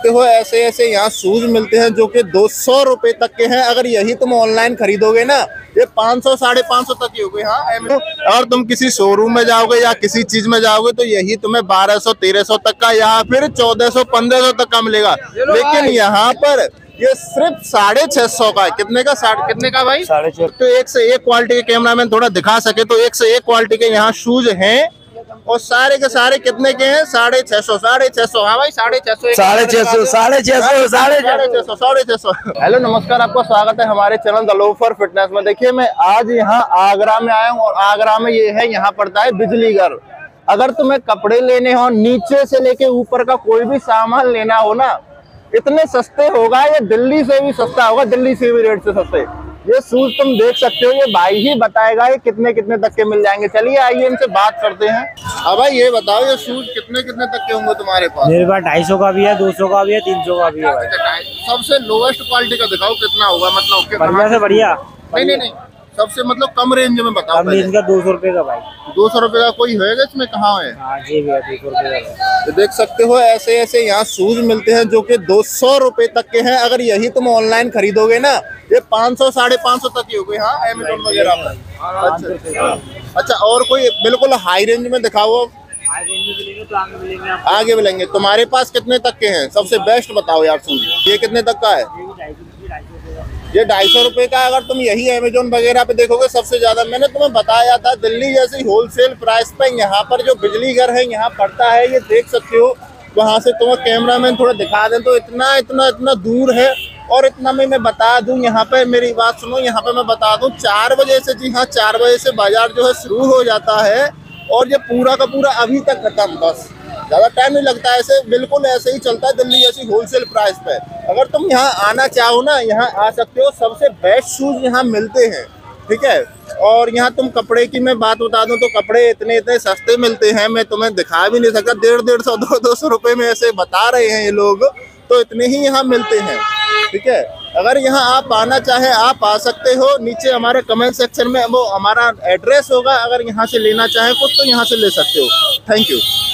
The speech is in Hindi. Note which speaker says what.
Speaker 1: सकते हो ऐसे ऐसे यहाँ शूज मिलते हैं जो कि 200 रुपए तक के हैं। अगर यही तुम ऑनलाइन खरीदोगे ना, ये 500 550 तक ही हो गए। हाँ, और तुम किसी शोरूम में जाओगे या किसी चीज में जाओगे तो यही तुम्हें 1200 1300 तक का या फिर 1400 1500 तक का मिलेगा। लेकिन यहाँ पर ये सिर्फ 650 का है। कितने का? कितने का भाई? 650। तो एक से एक क्वालिटी के कैमरामैन थोड़ा दिखा सके तो एक से एक क्वालिटी के यहाँ शूज हैं और सारे के सारे कितने के हैं? 650 650। हाँ भाई 650 650। हेलो नमस्कार, आपका स्वागत है हमारे चैनल द लोफर फिटनेस में। देखिए मैं आज यहाँ आगरा में आया हूँ और आगरा में ये है, यहाँ पड़ता है बिजली घर। अगर तुम्हें कपड़े लेने हो, नीचे से लेके ऊपर का कोई भी सामान लेना हो ना, इतने सस्ते होगा, ये दिल्ली से भी सस्ता होगा, दिल्ली से भी रेट से सस्ते। ये शूज तुम देख सकते हो, ये भाई ही बताएगा ये कितने कितने तक के मिल जाएंगे। चलिए आइए इनसे बात करते हैं। अब भाई ये बताओ, ये शूज कितने कितने तक के होंगे तुम्हारे पास?
Speaker 2: मेरे पास 250 का भी है, 200 का भी है, 300 का भी है भाई।
Speaker 1: सबसे लोवेस्ट क्वालिटी का दिखाओ, कितना होगा? मतलब
Speaker 2: बढ़िया से बढ़िया।
Speaker 1: नहीं, सबसे मतलब कम रेंज में बताओ।
Speaker 2: कम रेंज का 200 रुपए का भाई।
Speaker 1: 200 रुपए का कोई होएगा इसमें? कहाँ है?
Speaker 2: हाँ जी भैया, 200 रुपए का।
Speaker 1: तो देख सकते हो ऐसे ऐसे यहाँ शूज मिलते हैं जो कि 200 रुपए तक के हैं। अगर यही तुम ऑनलाइन खरीदोगे ना, ये 500 550 तक ही हो गई। हाँ, अमेज़न वगैरह पर। अच्छा, और कोई बिल्कुल हाई रेंज में दिखाओ। आगे मिलेंगे। तुम्हारे पास कितने तक के हैं? सबसे बेस्ट बताओ यार शूज। ये कितने तक का है? ये 250 रुपए का। अगर तुम यही अमेज़न वगैरह पे देखोगे सबसे ज्यादा, मैंने तुम्हें बताया था, दिल्ली जैसी होलसेल प्राइस पे यहाँ पर जो बिजली घर है यहाँ पड़ता है। ये देख सकते हो, वहां से तुम्हें कैमरामैन थोड़ा दिखा दें तो इतना इतना इतना दूर है। और इतना में मैं बता दूं, यहाँ पे मेरी बात सुनो, यहाँ पे मैं बता दूं 4 बजे से, जी हाँ 4 बजे से बाजार जो है शुरू हो जाता है और ये पूरा का पूरा अभी तक खत्म। बस ज्यादा टाइम नहीं लगता, ऐसे बिल्कुल ऐसे ही चलता है दिल्ली जैसी होलसेल प्राइस पे। अगर तुम यहाँ आना चाहो ना, यहाँ आ सकते हो। सबसे बेस्ट शूज यहाँ मिलते हैं, ठीक है। और यहाँ तुम कपड़े की मैं बात बता दूं तो कपड़े इतने इतने सस्ते मिलते हैं, मैं तुम्हें दिखा भी नहीं सकता। 150 200 रुपए में ऐसे बता रहे हैं ये लोग, तो इतने ही यहाँ मिलते हैं, ठीक है। अगर यहाँ आप आना चाहे आप आ सकते हो। नीचे हमारे कमेंट सेक्शन में वो हमारा एड्रेस होगा, अगर यहाँ से लेना चाहे कुछ तो यहाँ से ले सकते हो। Thank you.